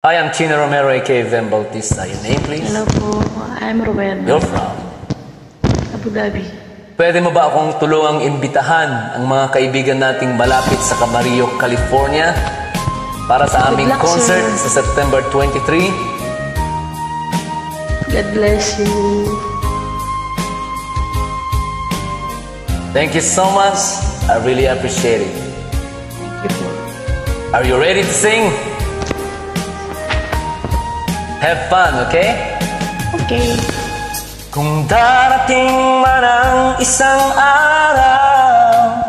Hi, I'm Chino Romero, aka Vem Bautista. Your name, please? Hello po, I'm Roberto. You're from? Abu Dhabi. Pwede mo ba akong tulungang imbitahan ang mga kaibigan nating malapit sa Camarillo, California para sa aming Good luck, concert sir. sa September 23? God bless you. Thank you so much. I really appreciate it. Thank you po. Are you ready to sing? Have fun, okay? Okay. Kung darating man ang isang araw,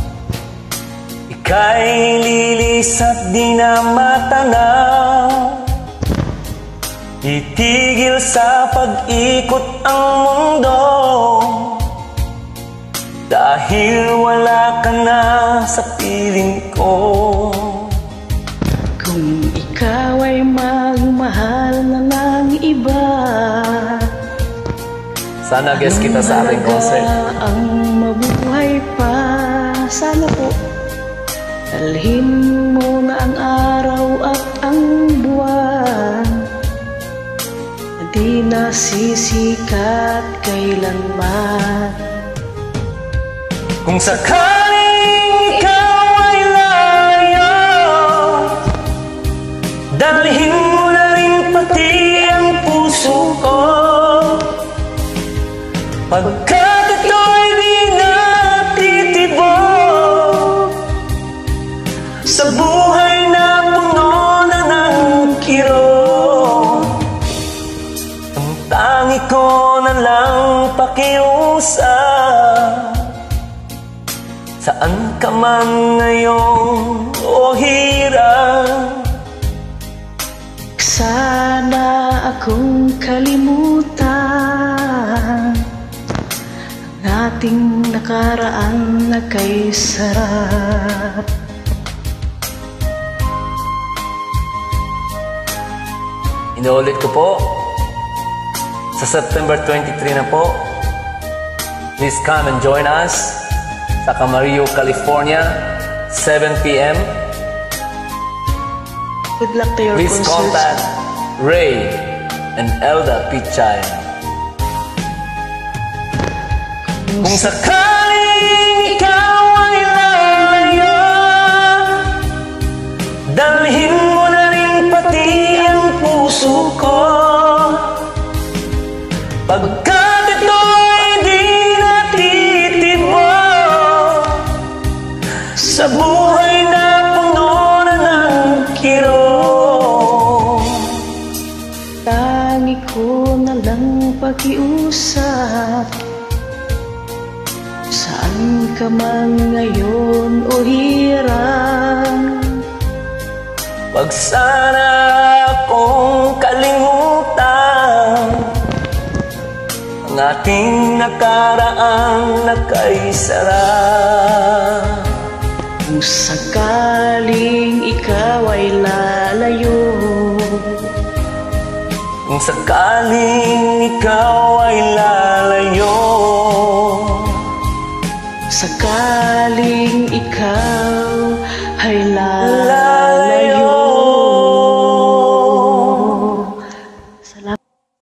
ika'y lilis at di na matanaw, itigil sa pag-ikot ang mundo, dahil wala ka na sa piling ko. Kung ikaw ay magmahal na ng iba, Sana guest kita sa ating concert. ang mabuhay pa. Sana po dalhin mo na ang araw at ang buwan na di nasisikat kailanman. Kung sakaling ikaw ay layo, dalhin mo na rin pati ang puso ko, pagkat ito'y di natitibok sa buhay na puno na ng kirot. Ang tangi ko na lang pakiusap, saan ka man ngayon o hirap, Sana akong kalimutan ang ating nakaraan na kay sarap. Inuulit ko po, sa September 23 na po, please come and join us sa Camarillo, California, 7 p.m. Good luck to your Please concerts. contact Ray and Elda Pichay. Kung sakaling ikaw ay lalayo, dalhin mo na rin pati ang puso ko, pagkat ito'y di natitibok sa buhay na puno na ng kirot. Tangi ko na lang pakiusap, saan ka man ngayon o hirang. Wag sana akong kalimutan ang ating nakaraan na kay sarap. Kung sakaling ikaw ay lalayo, Kung sakaling ikaw ay lalayo, sakaling